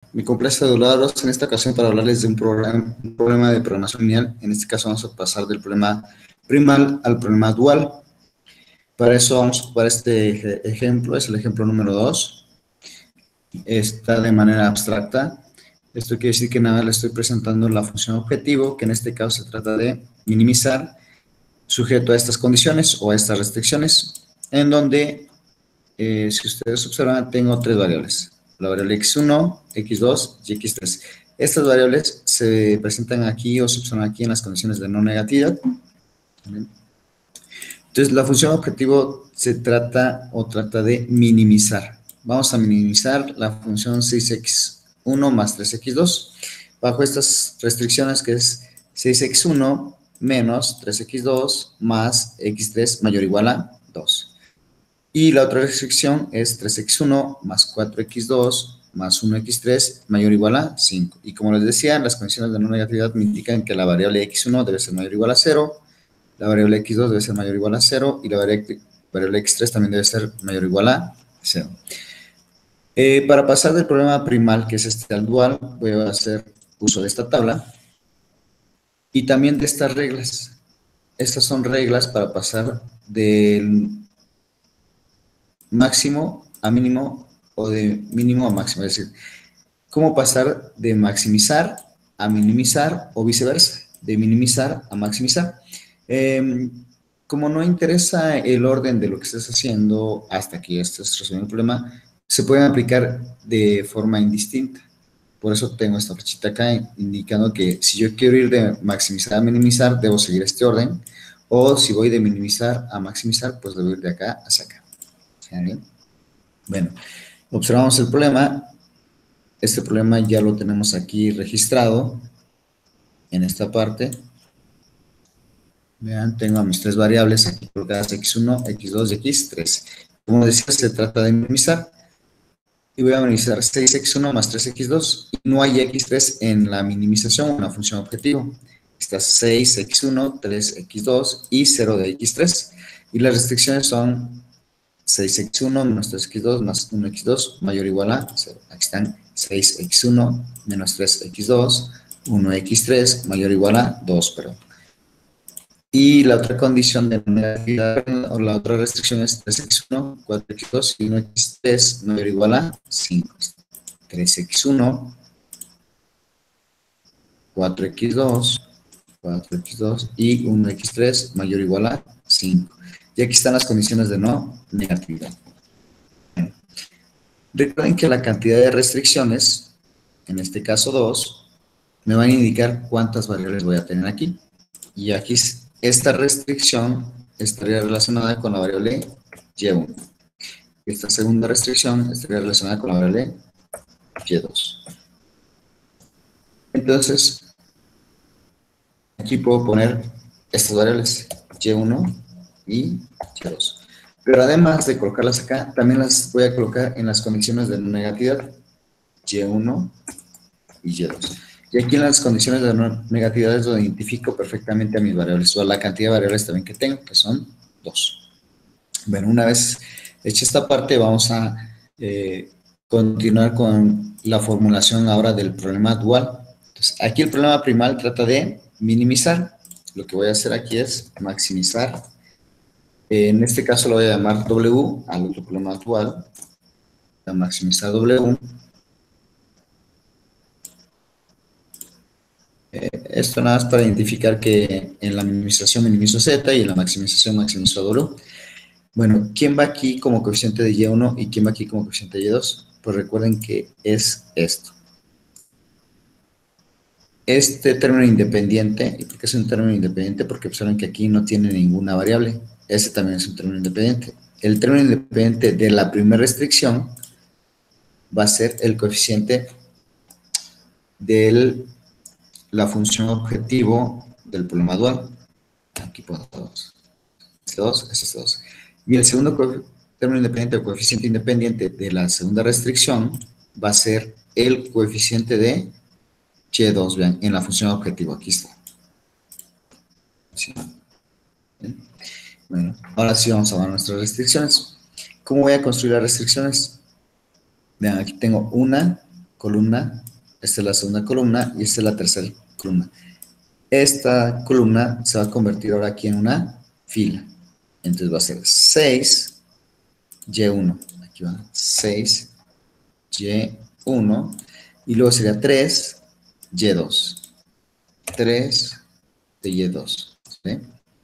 Me complace saludarlos en esta ocasión para hablarles de un problema de programación lineal. En este caso vamos a pasar del problema primal al problema dual. Para eso vamos a ocupar este ejemplo, es el ejemplo número 2. Está de manera abstracta. Esto quiere decir que nada, le estoy presentando la función objetivo, que en este caso se trata de minimizar sujeto a estas condiciones o a estas restricciones, en donde, si ustedes observan, tengo tres variables. La variable x1, x2 y x3. Estas variables se presentan aquí o se observan aquí en las condiciones de no negatividad. Entonces, la función objetivo se trata de minimizar. Vamos a minimizar la función 6x1 más 3x2 bajo estas restricciones que es 6x1 menos 3x2 más x3 mayor o igual a 2. Y la otra restricción es 3x1 más 4x2 más 1x3 mayor o igual a 5. Y como les decía, las condiciones de no negatividad me indican que la variable x1 debe ser mayor o igual a 0, la variable x2 debe ser mayor o igual a 0 y la variable x3 también debe ser mayor o igual a 0. Para pasar del problema primal, que es este al dual, voy a hacer uso de esta tabla y también de estas reglas. Estas son reglas para pasar del máximo a mínimo o de mínimo a máximo. Es decir, cómo pasar de maximizar a minimizar o viceversa, de minimizar a maximizar. Como no interesa el orden de lo que estés haciendo hasta que estés resolviendo el problema, se pueden aplicar de forma indistinta. Por eso tengo esta flechita acá indicando que si yo quiero ir de maximizar a minimizar, debo seguir este orden. O si voy de minimizar a maximizar, pues debo ir de acá hacia acá. ¿Está bien? Bueno, observamos el problema. Este problema ya lo tenemos aquí registrado en esta parte. Vean, tengo a mis tres variables aquí colocadas x1, x2 y x3. Como decía, se trata de minimizar. Y voy a minimizar 6x1 más 3x2. Y no hay x3 en la minimización, una función objetivo. Está 6x1, 3x2 y 0 de x3. Y las restricciones son 6x1 menos 3x2 más 1x2 mayor o igual a 0. Aquí están 6x1 menos 3x2, 1x3 mayor o igual a 2, perdón. Y la otra condición de negatividad, o la otra restricción es 3x1, 4x2 y 1x3 mayor o igual a 5. 3x1, 4x2, 4x2 y 1x3 mayor o igual a 5. Y aquí están las condiciones de no negatividad. Recuerden que la cantidad de restricciones, en este caso 2, me van a indicar cuántas variables voy a tener aquí. Y aquí esta restricción estaría relacionada con la variable y1. Esta segunda restricción estaría relacionada con la variable y2. Entonces, aquí puedo poner estas variables y1 y y2. Pero además de colocarlas acá, también las voy a colocar en las condiciones de no negatividad, y1 y y2. Y aquí en las condiciones de no negatividad es donde identifico perfectamente a mis variables, o a la cantidad de variables también que tengo, que son 2. Bueno, una vez hecha esta parte, vamos a continuar con la formulación ahora del problema dual. Entonces, aquí el problema primal trata de minimizar. Lo que voy a hacer aquí es maximizar. En este caso lo voy a llamar W al otro problema dual. Voy a maximizar W. Esto nada más para identificar que en la minimización minimizo Z y en la maximización maximizo W. Bueno, ¿quién va aquí como coeficiente de Y1 y quién va aquí como coeficiente de Y2? Pues recuerden que es esto. Este término independiente, ¿y por qué es un término independiente? Porque observen que aquí no tiene ninguna variable. Ese también es un término independiente. El término independiente de la primera restricción va a ser el coeficiente de la función objetivo del problema dual. Aquí pongo 2. Este 2, este 2. Y el segundo término independiente o coeficiente independiente de la segunda restricción va a ser el coeficiente de y2, vean, en la función objetivo. Aquí está. ¿Sí? Bueno, ahora sí vamos a ver nuestras restricciones. ¿Cómo voy a construir las restricciones? Vean, aquí tengo una, columna, esta es la segunda columna y esta es la tercera columna. Esta columna se va a convertir ahora aquí en una fila. Entonces va a ser 6, Y1. Aquí va 6, Y1. Y luego sería 3, Y2. 3 de Y2. ¿Sí?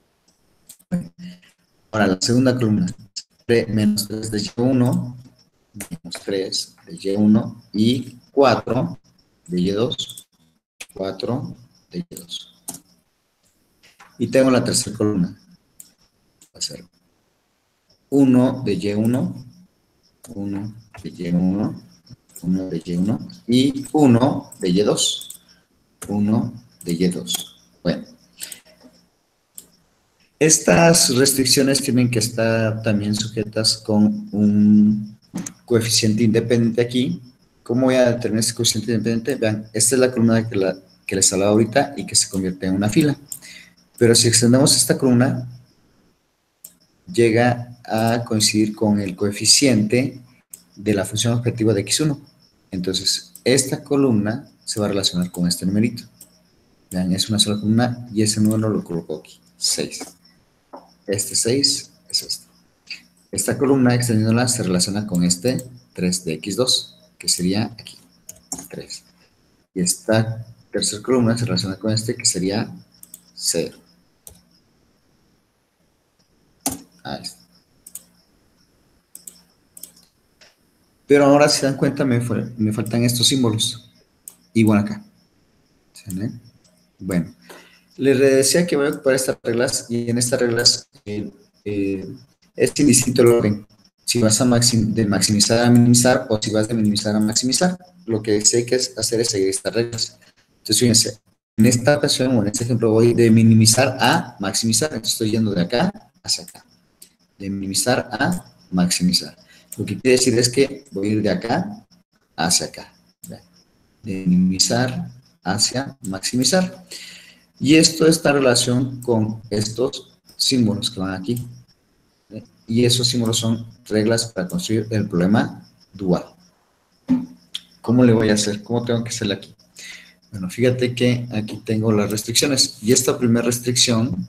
Ahora la segunda columna. Menos 3 de Y1. Menos 3 de Y1. Y 4 de Y2. 4 de Y2. Y tengo la tercera columna. Va a ser 1 de Y1. 1 de Y1, 1 de Y1 y 1 de Y2, 1 de Y2. Bueno, estas restricciones tienen que estar también sujetas con un coeficiente independiente aquí. ¿Cómo voy a determinar ese coeficiente independiente? Vean, esta es la columna que les hablaba ahorita y que se convierte en una fila. Pero si extendemos esta columna, llega a coincidir con el coeficiente de la función objetiva de x1. Entonces, esta columna se va a relacionar con este numerito. Vean, es una sola columna y ese número lo coloco aquí, 6. Este 6 es este. Esta columna, extendiéndola, se relaciona con este 3 de x2, que sería aquí, 3. Y esta tercera columna se relaciona con este, que sería 0. Ahí está. Pero ahora, si se dan cuenta, me faltan estos símbolos. Igual acá. ¿Sí? Bueno, les decía que voy a ocupar estas reglas y en estas reglas es indistinto el orden. Si vas de maximizar a minimizar o si vas de minimizar a maximizar. Lo que sé que hacer es seguir estas reglas. Entonces, fíjense, en esta ocasión o en este ejemplo voy de minimizar a maximizar. Entonces, estoy yendo de acá hacia acá. De minimizar a maximizar. Lo que quiere decir es que voy a ir de acá hacia acá. De minimizar hacia maximizar. Y esto está en relación con estos símbolos que van aquí. Y esos símbolos son reglas para construir el problema dual. ¿Cómo le voy a hacer? ¿Cómo tengo que hacerle aquí? Bueno, fíjate que aquí tengo las restricciones. Y esta primera restricción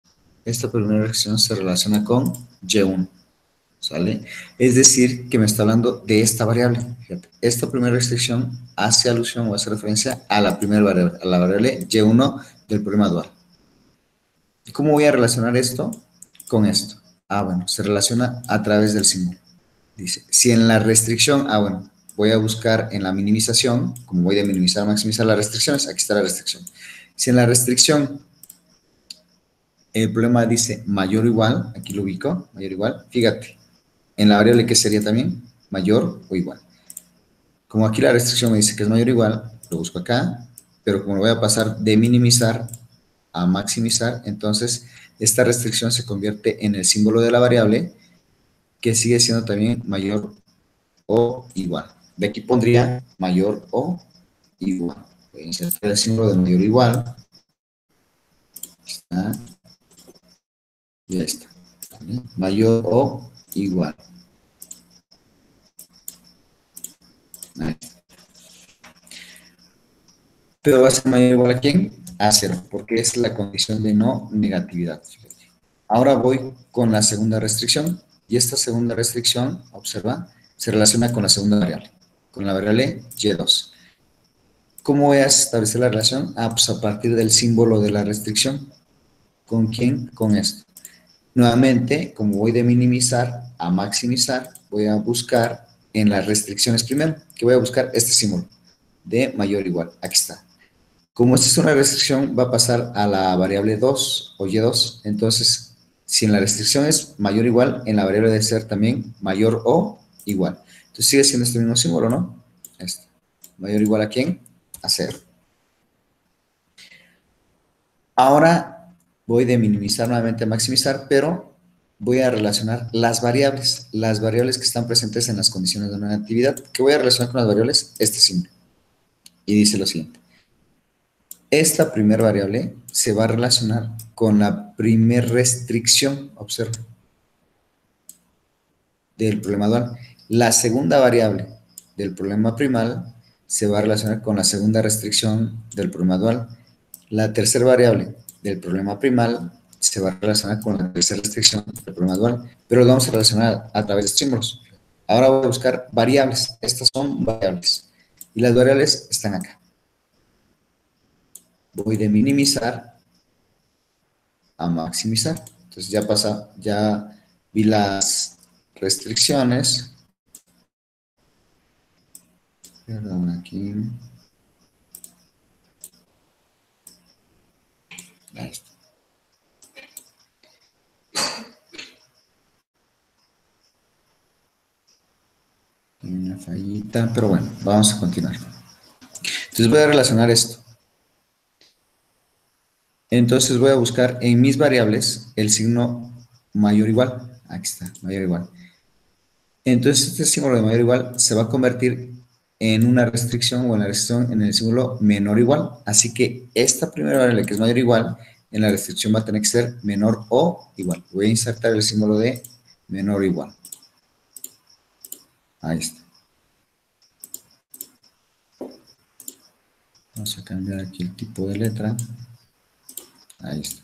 se relaciona con Y1. ¿Sale? Es decir, que me está hablando de esta variable. Fíjate, esta primera restricción hace alusión o hace referencia a la primera variable, a la variable Y1 del problema dual. ¿Y cómo voy a relacionar esto con esto? Ah, bueno, se relaciona a través del símbolo. Dice, si en la restricción, bueno, voy a buscar en la minimización, como voy de minimizar a maximizar las restricciones, aquí está la restricción. Si en la restricción el problema dice mayor o igual, aquí lo ubico, mayor o igual, fíjate, en la variable que sería también mayor o igual. Como aquí la restricción me dice que es mayor o igual, lo busco acá, pero como lo voy a pasar de minimizar a maximizar, entonces esta restricción se convierte en el símbolo de la variable que sigue siendo también mayor o igual. De aquí pondría mayor o igual. Voy a insertar el símbolo de mayor o igual. Está. Y ahí está. Mayor o igual. Ahí está. Pero va a ser mayor o igual a quién? A 0, porque es la condición de no negatividad. Ahora voy con la segunda restricción, y esta segunda restricción, observa, se relaciona con la segunda variable, con la variable y2. ¿Cómo voy a establecer la relación? Pues a partir del símbolo de la restricción. ¿Con quién? Con esto. Nuevamente, como voy de minimizar a maximizar, voy a buscar en las restricciones primero, que voy a buscar este símbolo de mayor o igual. Aquí está. Como esta es una restricción, va a pasar a la variable 2 o y2. Entonces, si en la restricción es mayor o igual, en la variable debe ser también mayor o igual. Entonces, sigue siendo este mismo símbolo, ¿no? Este. ¿Mayor o igual a quién? A 0. Ahora voy de minimizar nuevamente a maximizar, pero voy a relacionar las variables que están presentes en las condiciones de una actividad. ¿Qué voy a relacionar con las variables? Este símbolo. Y dice lo siguiente. Esta primera variable se va a relacionar con la primera restricción, observa, del problema dual. La segunda variable del problema primal se va a relacionar con la segunda restricción del problema dual. La tercera variable del problema primal se va a relacionar con la tercera restricción del problema dual, pero lo vamos a relacionar a través de símbolos. Ahora voy a buscar variables. Estas son variables. Y las variables están acá. Voy de minimizar a maximizar. Entonces ya vi las restricciones. Perdón, aquí. Ahí está. Una fallita, pero bueno, vamos a continuar. Entonces voy a relacionar esto. Entonces voy a buscar en mis variables el signo mayor o igual. Aquí está, mayor o igual. Entonces este símbolo de mayor o igual se va a convertir en una restricción o en la restricción en el símbolo menor o igual. Así que esta primera variable que es mayor o igual, en la restricción va a tener que ser menor o igual. Voy a insertar el símbolo de menor o igual. Ahí está. Vamos a cambiar aquí el tipo de letra. Ahí está.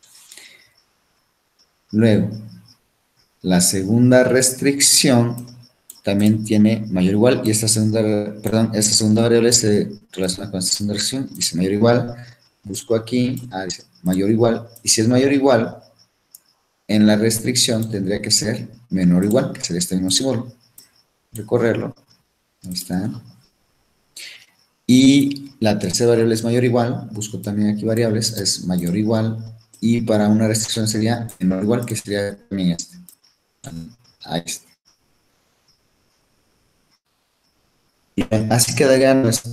Luego, la segunda restricción también tiene mayor o igual y esta segunda variable se relaciona con esta segunda restricción, dice mayor o igual, busco aquí, dice mayor o igual, y si es mayor o igual, en la restricción tendría que ser menor o igual, que sería este mismo símbolo. Recorrerlo, ahí está. Y la tercera variable es mayor o igual, busco también aquí variables, es mayor o igual, y para una restricción sería menor o igual, que sería también este. Ahí está. Y así quedaría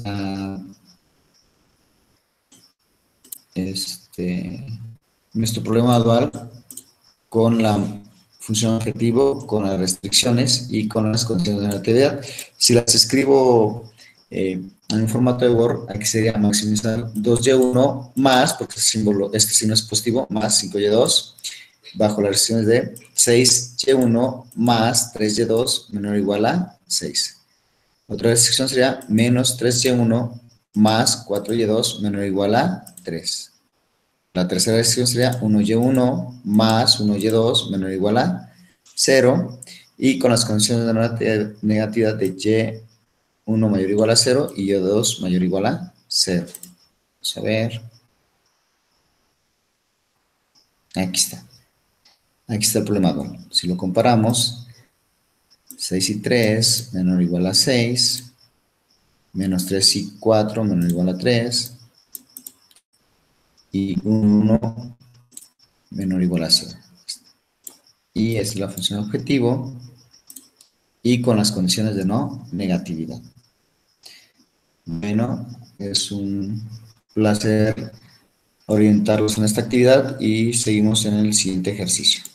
nuestro problema dual con la función objetivo, con las restricciones y con las condiciones de relatividad. Si las escribo en un formato de Word, aquí sería maximizar 2y1 más, porque este signo es positivo, más 5y2, bajo las restricciones de 6y1 más 3y2 menor o igual a 6. Otra restricción sería menos 3y1 más 4y2 menor o igual a 3. La tercera restricción sería 1y1 más 1y2 menor o igual a 0. Y con las condiciones de negatividad de y1 mayor o igual a 0 y y2 mayor o igual a 0. Vamos a ver. Aquí está. Aquí está el problema dual. Si lo comparamos, 6 y 3 menor o igual a 6. Menos 3 y 4 menor o igual a 3. Y 1 menor o igual a 0. Y esta es la función objetivo y con las condiciones de no negatividad. Bueno, es un placer orientarlos en esta actividad y seguimos en el siguiente ejercicio.